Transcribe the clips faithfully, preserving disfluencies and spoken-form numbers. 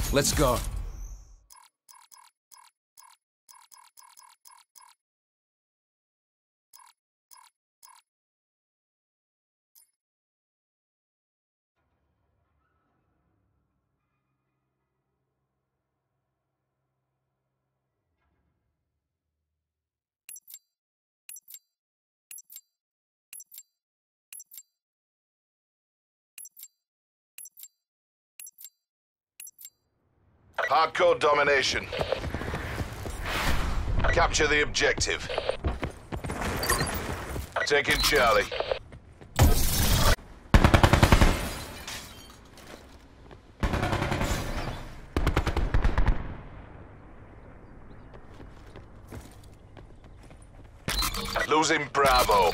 Let's go. Hardcore domination. Capture the objective. Taking Charlie. Losing Bravo.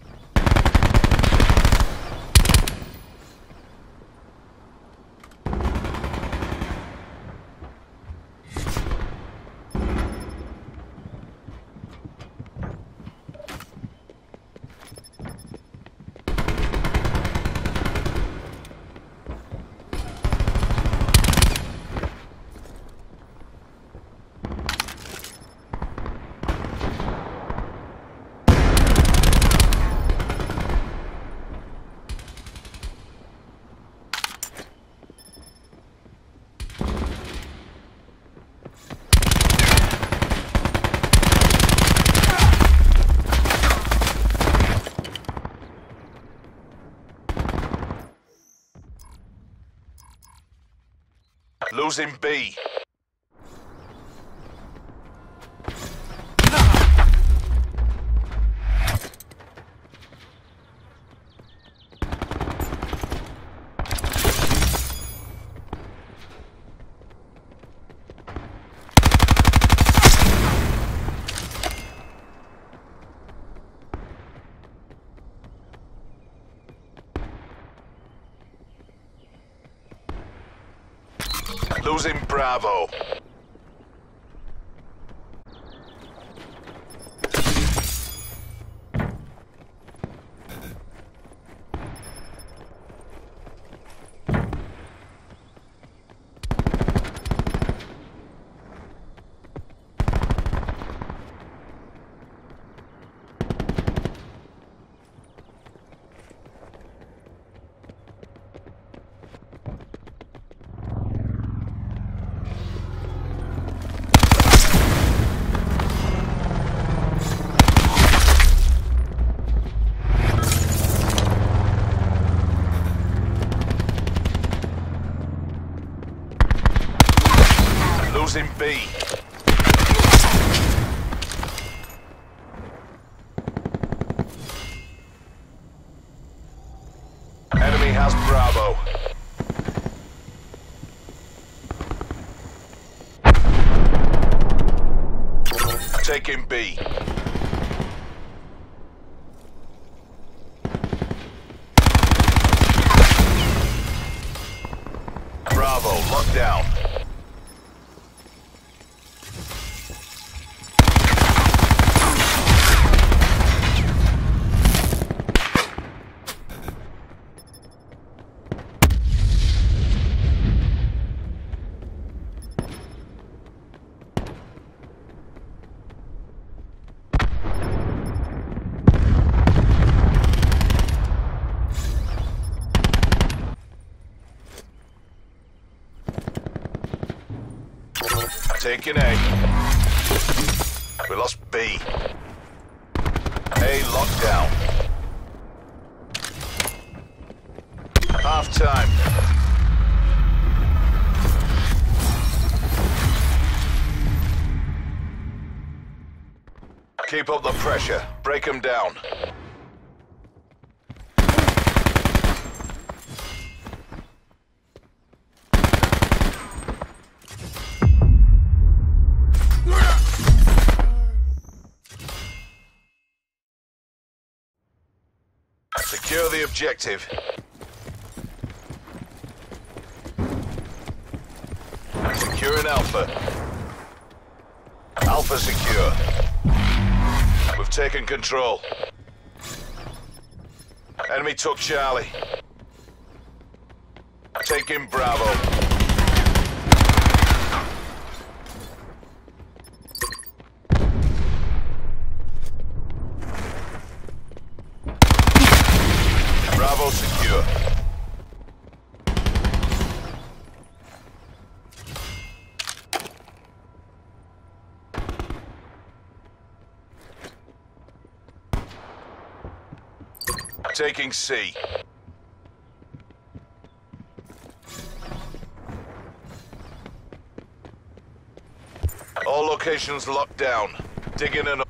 Losing B. Losing Bravo. Losing B. Enemy has Bravo. Taking B. Bravo, locked down. Taking A. We lost B. A locked down. Half time. Keep up the pressure. Break them down. Secure the objective. Securing Alpha. Alpha secure. We've taken control. Enemy took Charlie. Taking Bravo. Taking C. All locations locked down. Dig in and...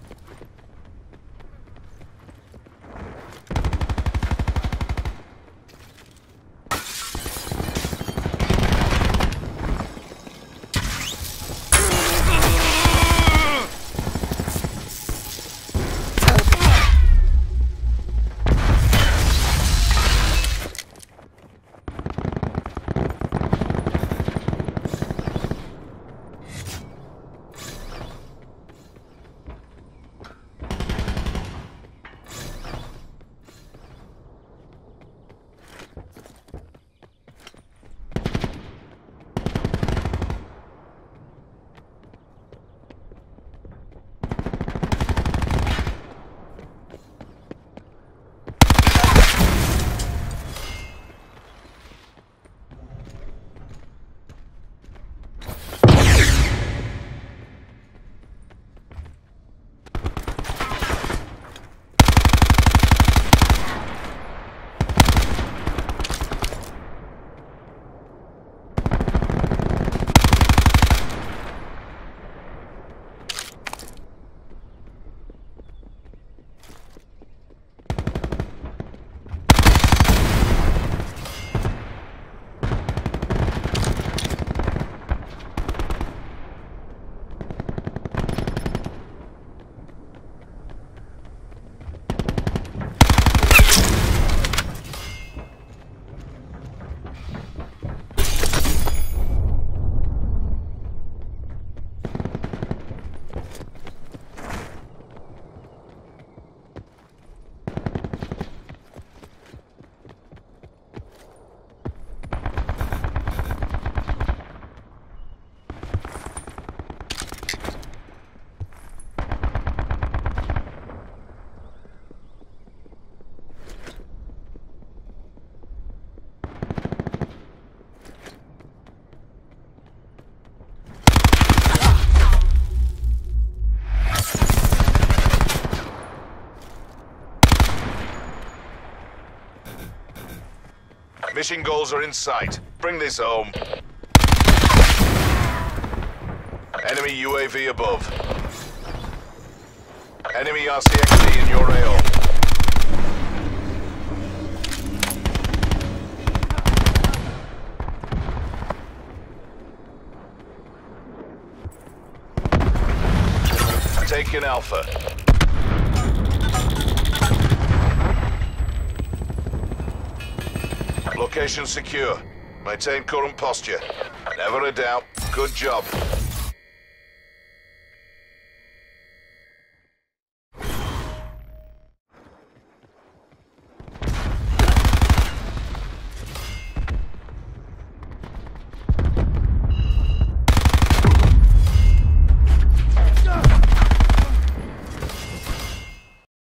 Mission goals are in sight. Bring this home. Enemy U A V above. Enemy R C X D in your A O. Taking Alpha. Location secure. Maintain current posture. Never a doubt. Good job.